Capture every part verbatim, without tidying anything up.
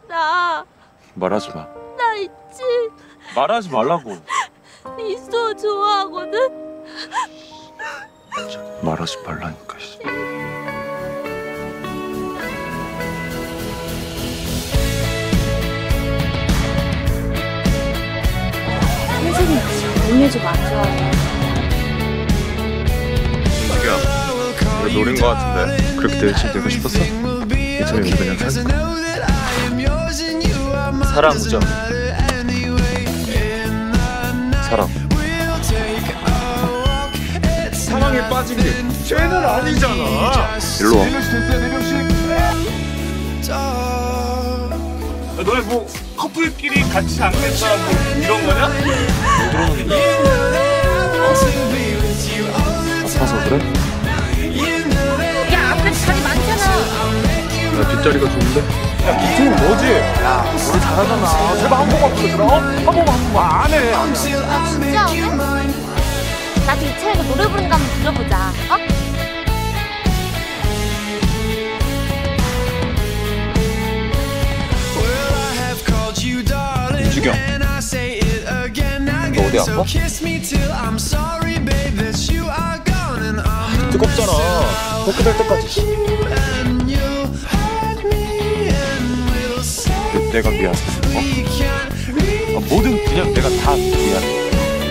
나. 말하지 마. 나 있지. 말하지 말라고. 있어, 좋아하거든. 말하지 말라니까. 선생님, 음료 좀 안 좋아해요. 민식이야, 우리 노린 거 같은데 그렇게 내 여친 되고 싶었어? 이참에 우리 그냥 사귀자. 사랑 우정. 사랑. 사랑에 빠진 게 쟤는 아니잖아. 일로 와. 너네 뭐 커플끼리 같이 잠겠다 뭐 이런 거냐? 못 들어오는데. 아파서 그래? 야, 앞에 자리 많잖아. 야, 뒷자리가 좋은데? 야, 기팀은 뭐지? 야, 우리 잘하잖아. 제발 한 번만 불러주라. 어? 한 번만 한 번만. 안 해. 안 해. 아, 진짜 오늘? 나도 이 차에서 노래 부르는 거 한번 들어보자. 어? 민식이 형, 너 어디 아파? 뜨겁잖아. 헛기될 때까지. 내가 미안해. 어? 아, 뭐든 그냥 내가 다 미안해.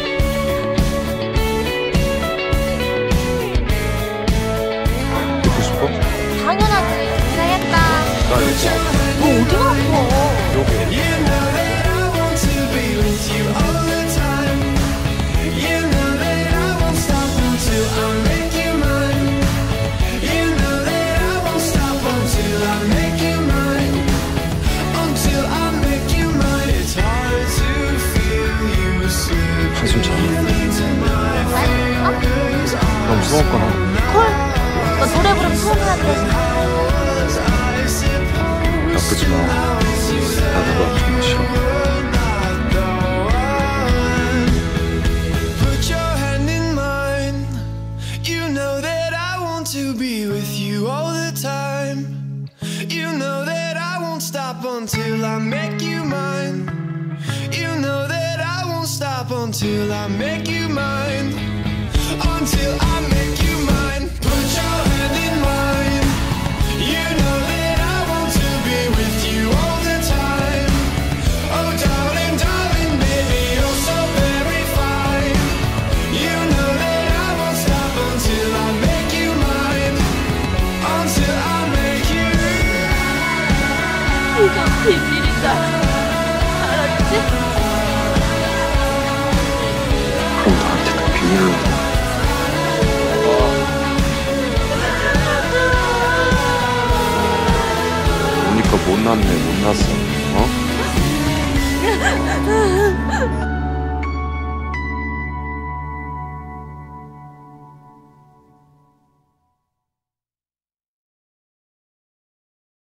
듣고 싶어? 당연하지. 고생했다. 나 여기. 너 어디 갔어? 여기. 한숨 자. 어? 그럼 수업 거나. 콜. 너 노래 부르면 소원하는데. 나쁘지 마. 나 누가 아픈 거 싫어. To be with you all the time. You know that I won't stop until I make you mine. You know that I won't stop until I make you mine. Until I make you mine. Put your hand in mine. You know that I want to be with you all the time. Oh darling, darling, baby, you're so very fine. You know that I won't stop until I make you mine. Until I make you. 이건 비밀이다. 알았지? 그럼 나한테도 비밀로. 보니까 못 났네, 못 났어.